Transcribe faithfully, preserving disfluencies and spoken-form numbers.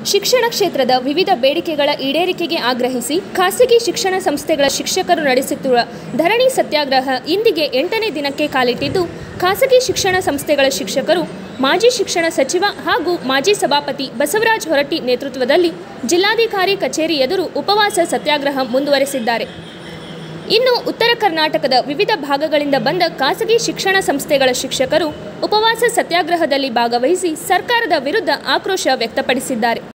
ಶಿಕ್ಷಣ ಕ್ಷೇತ್ರದ ವಿವಿಧ ಬೇಡಿಕೆಗಳ ಈಡೇರಿಕೆಗೆ ಆಗ್ರಹಿಸಿ ಖಾಸಗಿ ಶಿಕ್ಷಣ ಸಂಸ್ಥೆಗಳ ಶಿಕ್ಷಕರು ನಡೆಸುತ್ತಿರುವ ಧರಣಿ ಸತ್ಯಾಗ್ರಹ ಇಂದಿಗೆ ಎಂಟನೇ ದಿನಕ್ಕೆ ಕಾಲಿಟ್ಟಿದ್ದು, ಖಾಸಗಿ ಶಿಕ್ಷಣ ಸಂಸ್ಥೆಗಳ ಶಿಕ್ಷಕರು ಮಾಜಿ ಶಿಕ್ಷಣ ಸಚಿವ ಹಾಗೂ ಮಾಜಿ ಸಭಾಪತಿ ಬಸವರಾಜ ಹೊರಟ್ಟಿ ನೇತೃತ್ವದಲ್ಲಿ ಜಿಲ್ಲಾಧಿಕಾರಿ ಕಚೇರಿ ಎದುರು ಉಪವಾಸ ಸತ್ಯಾಗ್ರಹ ಮುಂದುವರೆಸಿದ್ದಾರೆ. ಇನ್ನು ಉತ್ತರ ಕರ್ನಾಟಕದ ವಿವಿಧ ಭಾಗಗಳಿಂದ ಬಂದ ಖಾಸಗಿ ಶಿಕ್ಷಣ ಸಂಸ್ಥೆಗಳ ಶಿಕ್ಷಕರು ಉಪವಾಸ ಸತ್ಯಾಗ್ರಹದಲ್ಲಿ ಭಾಗವಹಿಸಿ ಸರ್ಕಾರದ ವಿರುದ್ಧ ಆಕ್ರೋಶ ವ್ಯಕ್ತಪಡಿಸಿದ್ದಾರೆ.